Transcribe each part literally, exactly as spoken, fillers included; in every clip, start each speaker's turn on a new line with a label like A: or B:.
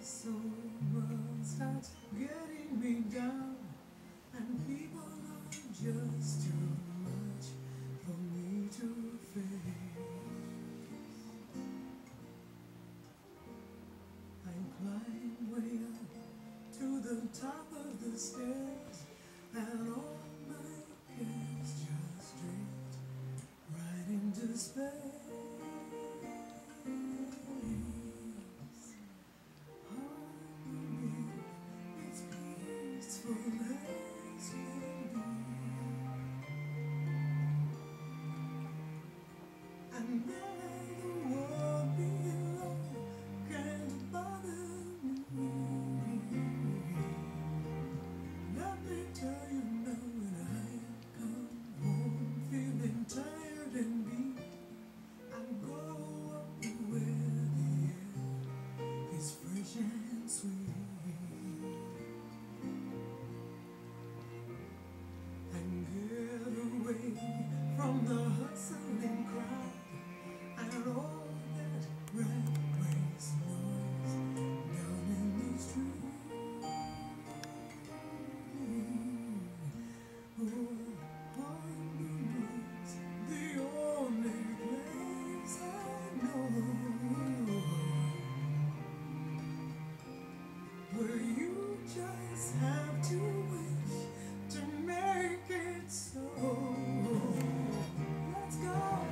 A: someone starts getting me down, and people are just too much for me to face. I climb way up to the top of the stairs, and all my cares just drift right into space. And then the world below can't bother me. Let me tell you now, when I come home feeling tired and beat, I go up where the air is fresh and sweet, and get away from the hustling crowd and all that rat race noise down in the street. Oh, Honolulu's the only place I know where you just have to wish to make it so. Let's go.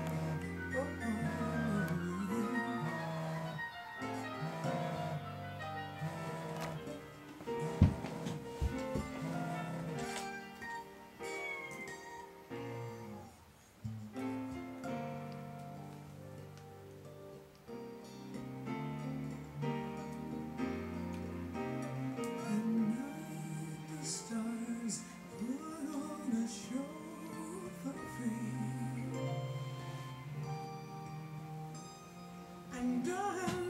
A: Stars put on a show for free, and I